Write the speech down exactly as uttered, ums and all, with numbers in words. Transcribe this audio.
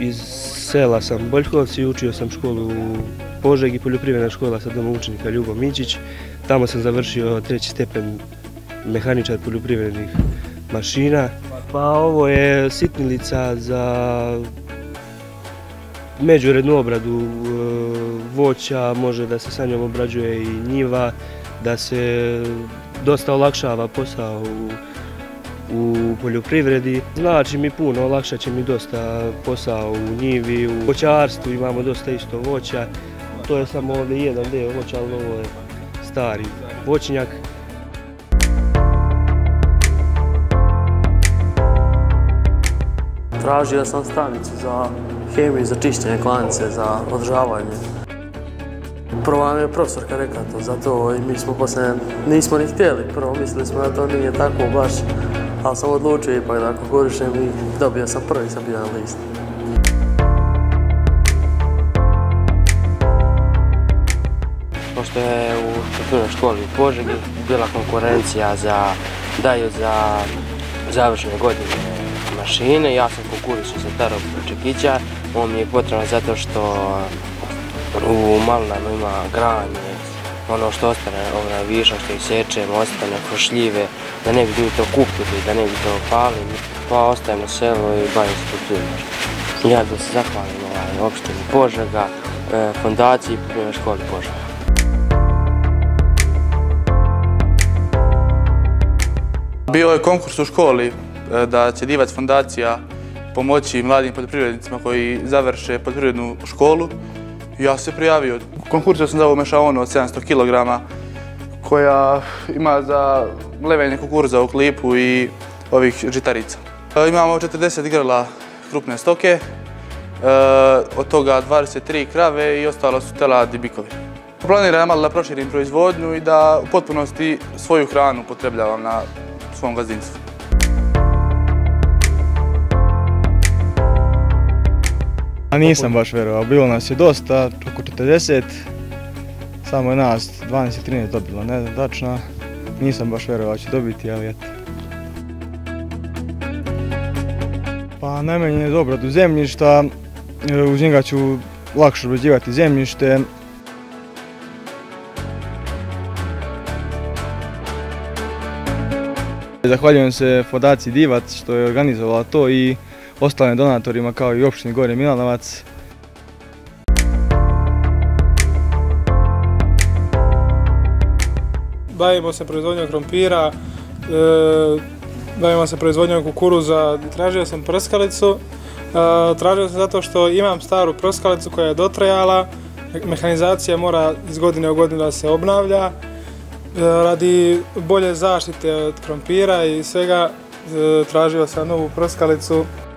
iz sela sam Boljkovci, učio sam školu u Požegi, poljoprivredna škola sa domom učenika Ljubo Miđić. Tamo sam završio treći stepen mehaničar poljoprivrednih mašina. Pa ovo je sitnilica za međurednu obradu voća, može da se sa njom obrađuje i njiva, da se dosta olakšava posao u, u poljoprivredi. Znači mi puno, olakšat će mi dosta posao u njivi, u voćarstvu imamo dosta isto voća. To je samo ovdje jedan deo voća, ali ovo je stari voćnjak. Tražio sam stanicu za hemiju, za čišćenje klanice, za održavanje. Prvo nam je profesorka rekla to, zato i mi smo poslije nismo ni htjeli. Prvo mislili smo da to nije tako baš, ali sam odlučio ipak da konkurišem i dobio sam prvi, sam bio na listi. Pošto je u poljoprivrednoj školi u Požegi bila konkurencija za daju za završne godine mašine, ja sam konkurisao za Tarog Čekića. On mi je potrebno zato što u Malinama ima granje, ono što ostane, ovaj višak što isečemo, ostane krošljive, da ne bi mi to kupili, da ne bi to palili, pa ostajem na selu i bavim se poljoprivredom. Ja bih se zahvalim ovaj, opštini Požega, fondaciji i poljoprivrednoj školi Požega. Bio je konkurs u školi da će Divac fondacija pomoći mladim poljoprivrednicima koji završe poljoprivrednu školu. Ja se prijavio. Konkursio sam za ovu mešavonu od sedamsto kilograma koja ima za mlevenje kukuruza u klipu i ovih žitarica. Imamo četrdeset grla krupne stoke, od toga dvadeset tri krave i ostalo su telad i bikovi. Planiram malo da proširim proizvodnju i da u potpunosti svoju hranu upotrebljavam na svom gazdinstvu. A nisam baš vjerovao, bilo nas je dosta, oko četrdeset, samo je nas dvanaest trinaest dobilo, ne znam tačno, nisam baš vjerovao da će dobiti, ali eto. Pa namenjen je za obradu zemljišta, uz njega ću lakše obrađivati zemljište. Zahvaljujem se fondaciji Divac što je organizovala to i ostalim donatorima kao i opštini Gornji Milanovac. Bavimo se proizvodnjom krompira, bavimo se proizvodnjom kukuruza. Tražio sam prskalicu, tražio sam zato što imam staru prskalicu koja je dotrajala, mehanizacija mora iz godine u godinu da se obnavlja. Radi bolje zaštite od krompira i svega tražio sam novu prskalicu.